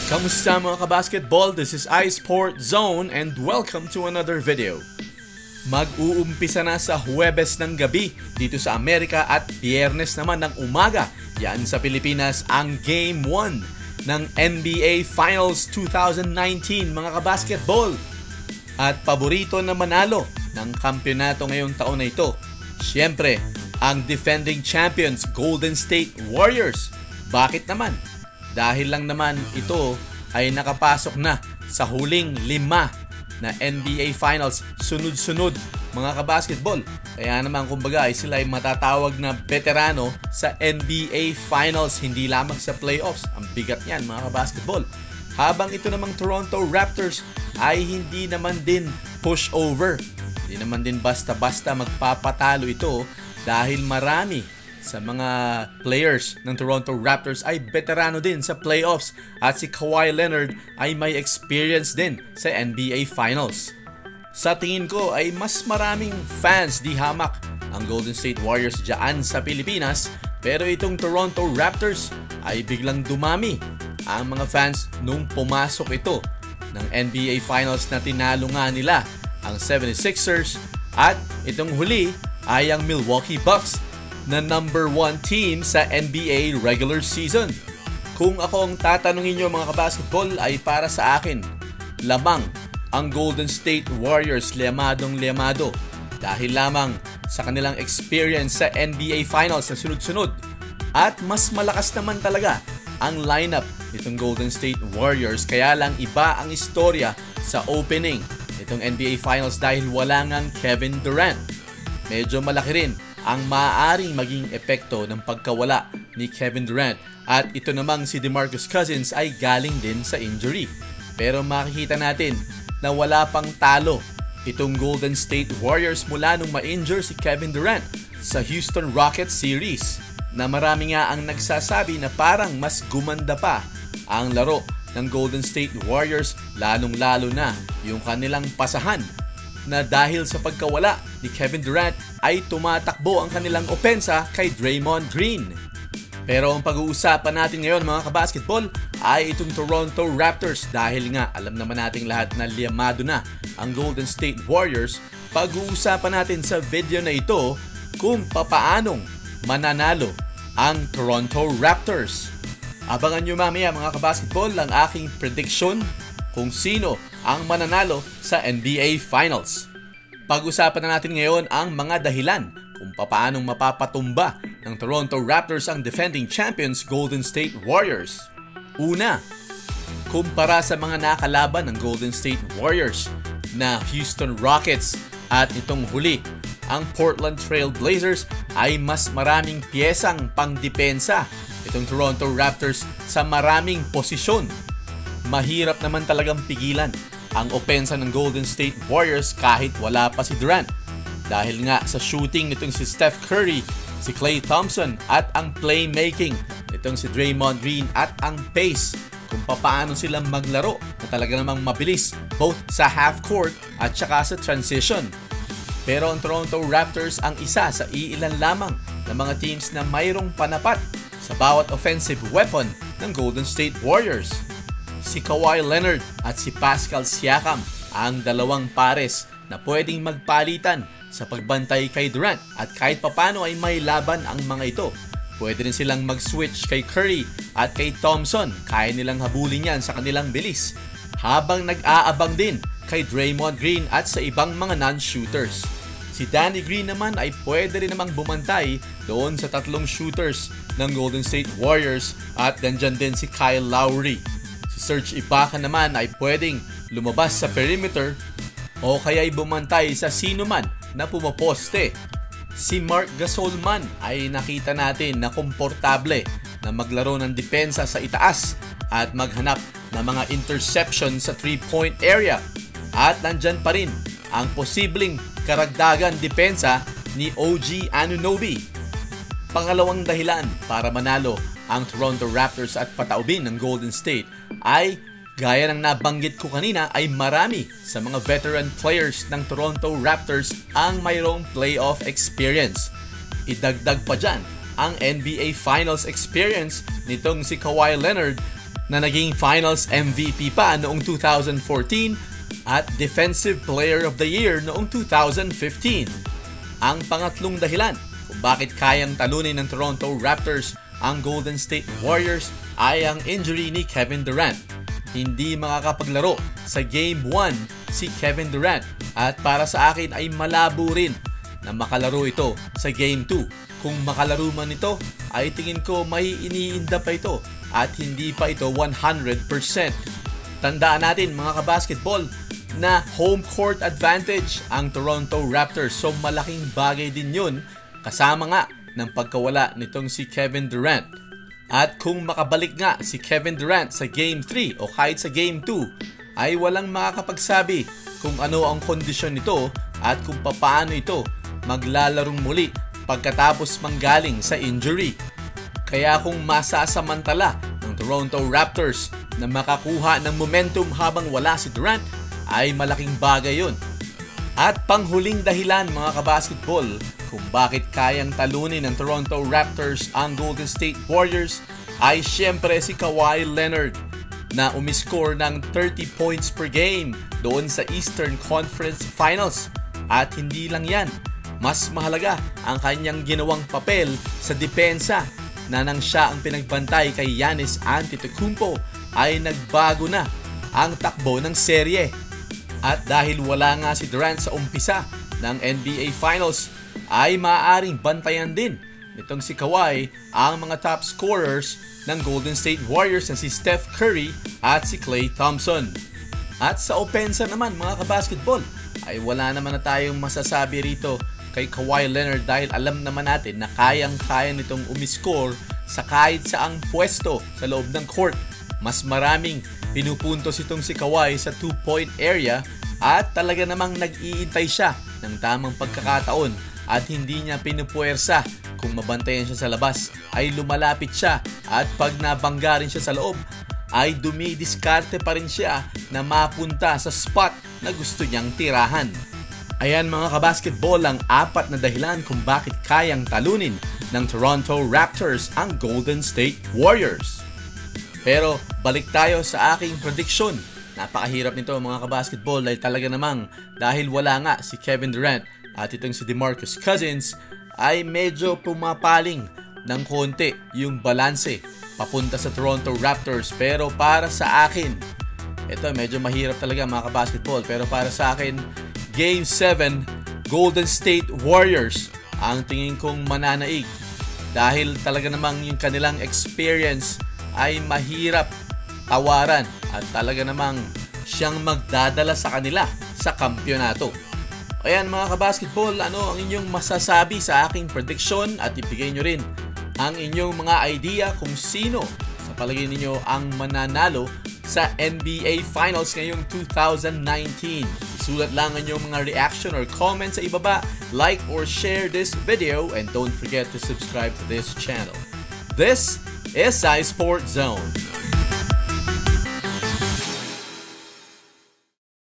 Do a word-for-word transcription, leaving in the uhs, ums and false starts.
Kamusta mga kabasketball? This is iSport Zone and welcome to another video. Mag-uumpisa na sa Huwebes ng gabi dito sa Amerika at Biyernes naman ng umaga yan sa Pilipinas ang Game one ng N B A Finals twenty nineteen mga kabasketball. At paborito na manalo ng kampyonato ngayong taon na ito, siyempre ang defending champions Golden State Warriors. Bakit naman? Dahil lang naman ito ay nakapasok na sa huling lima na N B A Finals sunod-sunod mga kabasketball. Kaya naman kumbaga ay sila ay matatawag na veterano sa N B A Finals, hindi lamang sa playoffs. Ang bigat niyan mga kabasketball. Habang ito namang Toronto Raptors ay hindi naman din pushover. Hindi naman din basta-basta magpapatalo ito dahil marami sa mga players ng Toronto Raptors ay veterano din sa playoffs at si Kawhi Leonard ay may experience din sa N B A Finals. Sa tingin ko ay mas maraming fans di hamak ang Golden State Warriors dyan sa Pilipinas, pero itong Toronto Raptors ay biglang dumami ang mga fans nung pumasok ito ng N B A Finals na tinalo nga nila ang seventy-sixers at itong huli ay ang Milwaukee Bucks na number one team sa N B A regular season. Kung ako ang tatanungin nyo mga kabasketball ay para sa akin, lamang ang Golden State Warriors liamadong liamado dahil lamang sa kanilang experience sa N B A Finals na sunod-sunod. At mas malakas naman talaga ang lineup nitong Golden State Warriors, kaya lang iba ang istorya sa opening nitong N B A Finals dahil wala ngang Kevin Durant. Medyo malaki rin ang maaaring maging epekto ng pagkawala ni Kevin Durant at ito namang si DeMarcus Cousins ay galing din sa injury. Pero makikita natin na wala pang talo itong Golden State Warriors mula nung ma-injure si Kevin Durant sa Houston Rockets series, na marami nga ang nagsasabi na parang mas gumanda pa ang laro ng Golden State Warriors, lalong-lalo na yung kanilang pasahan na dahil sa pagkawala ni Kevin Durant ay tumatakbo ang kanilang opensa kay Draymond Green. Pero ang pag-uusapan natin ngayon mga kabasketball ay itong Toronto Raptors dahil nga alam naman nating lahat na liamado na ang Golden State Warriors. Pag-uusapan natin sa video na ito kung papaanong mananalo ang Toronto Raptors. Abangan nyo mamaya mga kabasketball ang aking prediction kung sino ang mananalo sa N B A Finals. Pag-usapan na natin ngayon ang mga dahilan kung paanong mapapatumba ng Toronto Raptors ang defending champions Golden State Warriors. Una, kumpara sa mga nakalaban ng Golden State Warriors na Houston Rockets at itong huli, ang Portland Trail Blazers ay mas maraming piyesang pangdepensa itong Toronto Raptors sa maraming posisyon. Mahirap naman talagang pigilan ang opensa ng Golden State Warriors kahit wala pa si Durant. Dahil nga sa shooting nitong si Steph Curry, si Klay Thompson at ang playmaking nitong si Draymond Green at ang pace kung paano silang maglaro na talaga namang mabilis both sa half court at saka sa transition. Pero ang Toronto Raptors ang isa sa iilan lamang ng mga teams na mayroong panapat sa bawat offensive weapon ng Golden State Warriors. Si Kawhi Leonard at si Pascal Siakam ang dalawang pares na pwedeng magpalitan sa pagbantay kay Durant, at kahit papano ay may laban ang mga ito. Pwede rin silang mag-switch kay Curry at kay Thompson, kaya nilang habulin yan sa kanilang bilis, habang nag-aabang din kay Draymond Green at sa ibang mga non-shooters. Si Danny Green naman ay pwede rin namang bumantay doon sa tatlong shooters ng Golden State Warriors, at nandyan din si Kyle Lowry. Serge Ibaka naman ay pwedeng lumabas sa perimeter o kaya ay bumantay sa sino man na pumaposte. Si Marc Gasol man ay nakita natin na komportable na maglaro ng depensa sa itaas at maghanap ng mga interception sa three-point area. At nandyan pa rin ang posibleng karagdagan depensa ni O G Anunoby. Pangalawang dahilan para manalo ang Toronto Raptors at pataubin ng Golden State ay, gaya ng nabanggit ko kanina, ay marami sa mga veteran players ng Toronto Raptors ang mayroong playoff experience. Idagdag pa dyan ang N B A Finals experience nitong si Kawhi Leonard na naging Finals M V P pa noong two thousand fourteen at Defensive Player of the Year noong two thousand fifteen. Ang pangatlong dahilan kung bakit kayang talunin ng Toronto Raptors ang Golden State Warriors ay ang injury ni Kevin Durant. Hindi makakapaglaro sa Game one si Kevin Durant at para sa akin ay malabo rin na makalaro ito sa Game two. Kung makalaro man ito ay tingin ko may iniinda pa ito at hindi pa ito one hundred percent. Tandaan natin mga kabasketball na home court advantage ang Toronto Raptors, so malaking bagay din yun kasama nga ng pagkawala nitong si Kevin Durant. At kung makabalik nga si Kevin Durant sa Game three o kahit sa Game two ay walang makakapagsabi kung ano ang kondisyon nito at kung paano ito maglalarong muli pagkatapos manggaling sa injury. Kaya kung masasamantala ng Toronto Raptors na makakuha ng momentum habang wala si Durant ay malaking bagay yun. At panghuling dahilan mga kabasketball kung bakit kayang talunin ng Toronto Raptors ang Golden State Warriors ay syempre si Kawhi Leonard na umiscore ng thirty points per game doon sa Eastern Conference Finals. At hindi lang yan, mas mahalaga ang kanyang ginawang papel sa depensa na nang siya ang pinagbantay kay Giannis Antetokounmpo ay nagbago na ang takbo ng serye. At dahil wala nga si Durant sa umpisa ng N B A Finals ay maaaring bantayan din nitong si Kawhi ang mga top scorers ng Golden State Warriors na si Steph Curry at si Klay Thompson. At sa opensa naman mga kabasketball ay wala naman na tayong masasabi rito kay Kawhi Leonard dahil alam naman natin na kayang-kaya nitong umiscore sa kahit saang pwesto sa loob ng court. Mas maraming pinupuntos itong si Kawhi sa two-point area at talaga namang nag-iintay siya ng tamang pagkakataon at hindi niya pinupuwersa. Kung mabantayan siya sa labas ay lumalapit siya at pag nabangga rin siya sa loob ay dumidiskarte pa rin siya na mapunta sa spot na gusto niyang tirahan. Ayan mga kabasketball ang apat na dahilan kung bakit kayang talunin ng Toronto Raptors ang Golden State Warriors. Pero balik tayo sa aking prediction. Napakahirap nito mga kabasketball dahil talaga namang dahil wala nga si Kevin Durant at itong si DeMarcus Cousins ay medyo pumapaling ng konti yung balanse papunta sa Toronto Raptors. Pero para sa akin, ito medyo mahirap talaga mga kabasketball, pero para sa akin Game seven, Golden State Warriors ang tingin kong mananaig dahil talaga namang yung kanilang experience ay mahirap tawaran at talaga namang siyang magdadala sa kanila sa kampyonato. Ayan mga kabasketball, ano ang inyong masasabi sa aking prediction at ibigay nyo rin ang inyong mga idea kung sino sa palagay ninyo ang mananalo sa N B A Finals ngayong two thousand nineteen. Isulat lang ang inyong mga reaction or comment sa ibaba, like or share this video, and don't forget to subscribe to this channel. This is iSport Zone.